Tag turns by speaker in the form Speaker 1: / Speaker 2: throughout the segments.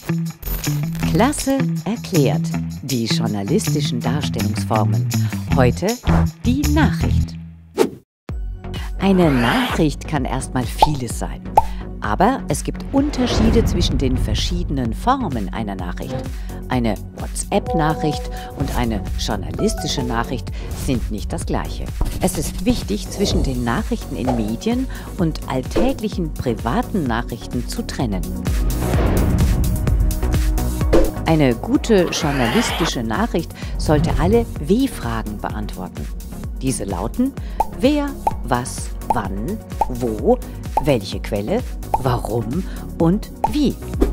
Speaker 1: Klasse erklärt. Die journalistischen Darstellungsformen. Heute die Nachricht. Eine Nachricht kann erstmal vieles sein. Aber es gibt Unterschiede zwischen den verschiedenen Formen einer Nachricht. Eine WhatsApp-Nachricht und eine journalistische Nachricht sind nicht das Gleiche. Es ist wichtig, zwischen den Nachrichten in Medien und alltäglichen privaten Nachrichten zu trennen. Eine gute journalistische Nachricht sollte alle W-Fragen beantworten. Diese lauten: Wer, was, wann, wo, welche Quelle, warum und wie.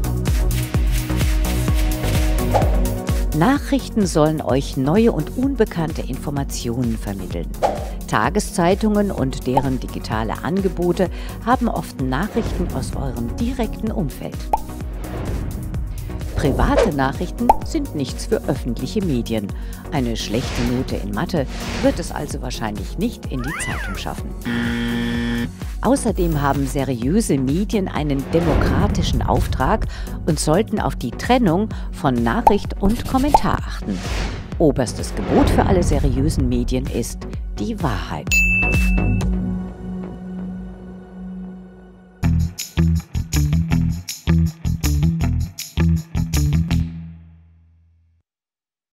Speaker 1: Nachrichten sollen euch neue und unbekannte Informationen vermitteln. Tageszeitungen und deren digitale Angebote haben oft Nachrichten aus eurem direkten Umfeld. Private Nachrichten sind nichts für öffentliche Medien. Eine schlechte Note in Mathe wird es also wahrscheinlich nicht in die Zeitung schaffen. Außerdem haben seriöse Medien einen demokratischen Auftrag und sollten auf die Trennung von Nachricht und Kommentar achten. Oberstes Gebot für alle seriösen Medien ist die Wahrheit.